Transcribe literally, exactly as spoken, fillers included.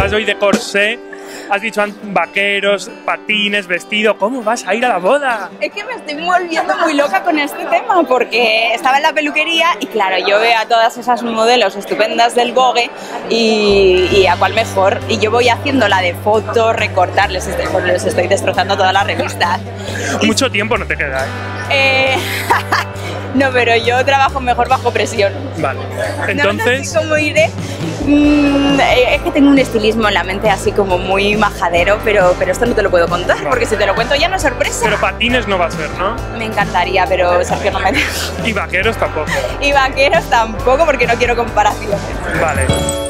vas hoy de corsé, has dicho vaqueros, patines, vestido. ¿Cómo vas a ir a la boda? Es que me estoy volviendo muy loca con este tema porque estaba en la peluquería y claro, yo veo a todas esas modelos estupendas del Vogue y, y a cuál mejor. Y yo voy haciendo la de fotos, recortar, les estoy, les estoy destrozando todas las revistas. Mucho tiempo no te queda, ¿eh? eh No, pero yo trabajo mejor bajo presión. Vale, entonces... No, no sé cómo iré. Mm, es que tengo un estilismo en la mente así como muy majadero, pero, pero esto no te lo puedo contar, vale. Porque si te lo cuento ya no es sorpresa. Pero patines no va a ser, ¿no? Me encantaría, pero Sergio no me deja. Y vaqueros tampoco. Y vaqueros tampoco, porque no quiero comparaciones. Vale.